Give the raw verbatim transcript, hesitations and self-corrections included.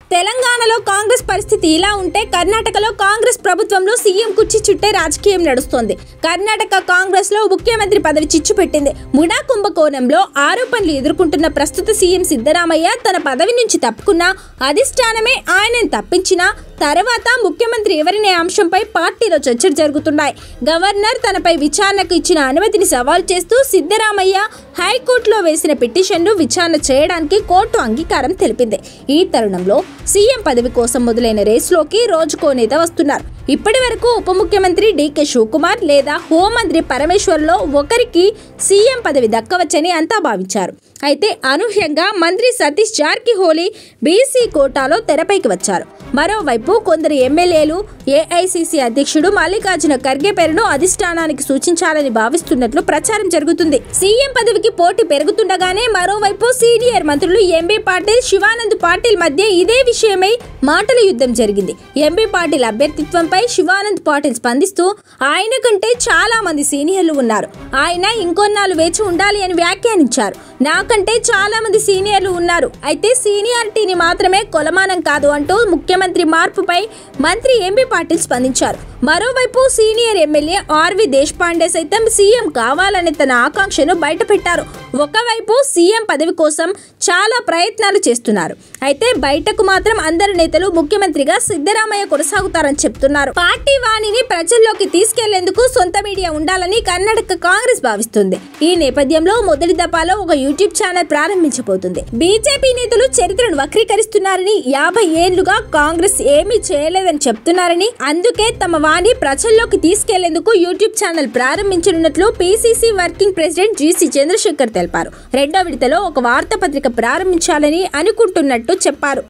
తెలంగాణలో కాంగ్రెస్ పరిస్థితి ఇలా ఉంటే కర్ణాటకలో కాంగ్రెస్ ప్రభుత్వంలో సీఎం కుర్చీ చుట్టే రాజకీయం నడుస్తోంది. కర్ణాటక కాంగ్రెస్ లో ముఖ్యమంత్రి పదవి చిచ్చు పెట్టింది. ముడా కుంభకోణంలో ఆరోపణలు ఎదుర్కొంటున్న ప్రస్తుత సీఎం సిద్ధరామయ్య తన పదవి నుంచి తప్పుకున్నా అధిష్టానమే ఆయనను తప్పించినా తర్వాత ముఖ్యమంత్రి ఎవరినే అంశంపై పార్టీలో చర్చలు జరుగుతున్నాయి. గవర్నర్ తనపై విచారణకు ఇచ్చిన అనుమతిని సవాల్ చేస్తూ సిద్ధరామయ్య హైకోర్టులో వేసిన పిటిషన్ను విచారణ చేయడానికి కోర్టు అంగీకారం తెలిపింది. ఈ తరుణంలో సీఎం పదవి కోసం మొదలైన రేసులోకి రోజుకో నేత వస్తున్నారు. ఇప్పటి వరకు ఉప ముఖ్యమంత్రి డీకే శివకుమార్ లేదా హోంమంత్రి పరమేశ్వర్లో ఒకరికి సీఎం పదవి దక్కవచ్చని అంతా భావించారు. అయితే అనూహ్యంగా మంత్రి సతీష్ జార్కిహోలీ బీసీ కోటాలో తెరపైకి వచ్చారు. మరోవైపు కొందరు ఎమ్మెల్యేలు ఏఐసీసీ అధ్యక్షుడు మల్లికార్జున ఖర్గే పేరును అధిష్టానానికి సూచించాలని భావిస్తున్నట్లు ప్రచారం జరుగుతుంది. సీఎం పదవికి పోటీ పెరుగుతుండగానే మరోవైపు సీనియర్ మంత్రులు ఎంబీ పాటిల్, శివానంద్ పాటిల్ మధ్య ఇదే విషయమై మాటల యుద్ధం జరిగింది. ఎంబీ పాటిల్ అభ్యర్థిత్వంపై శివానంద్ పాటిల్ స్పందిస్తూ ఆయన కంటే చాలా మంది సీనియర్లు ఉన్నారు, ఆయన ఇంకొన్నాళ్ళు వేచి ఉండాలి అని వ్యాఖ్యానించారు. నాకంటే చాలా మంది సీనియర్లు ఉన్నారు, అయితే సీనియారిటీని మాత్రమే కొలమానం కాదు అంటూ ముఖ్యమంత్రి మార్పుపై మంత్రి ఎంబీ పాటిల్ స్పందించారు. మరోవైపు సీనియర్ ఎమ్మెల్యే ఆర్వి దేశపాండే సైతం సీఎం కావాలనే తన ఆకాంక్షను బయటపెట్టారు. ఒకవైపు సీఎం పదవి కోసం చాలా ప్రయత్నాలు చేస్తున్నారు, అయితే బయటకు మాత్రం అందరు నేతలు ముఖ్యమంత్రిగా సిద్ధరామయ్య కొనసాగుతారని చెప్తున్నారు. పార్టీ వాణిని ప్రజల్లోకి తీసుకెళ్లేందుకు సొంత మీడియా ఉండాలని కర్ణాటక కాంగ్రెస్ భావిస్తుంది. ఈ నేపథ్యంలో మొదటి దఫాలో ఒక యూట్యూబ్ ఛానల్ ప్రారంభించబోతుంది. బీజేపీ నేతలు చరిత్రను వక్రీకరిస్తున్నారని, యాభై ఏళ్లుగా కాంగ్రెస్ ఏమీ చేయలేదని చెప్తున్నారని, అందుకే తమ వాణి ప్రజల్లోకి తీసుకెళ్లేందుకు యూట్యూబ్ ఛానల్ ప్రారంభించనున్నట్లు PCC working president GC Chandrashekar తెలిపారు. రెండో విడతలో ఒక వార్తాపత్రిక ప్రారంభించాలని అనుకుంటున్నట్టు చెప్పారు.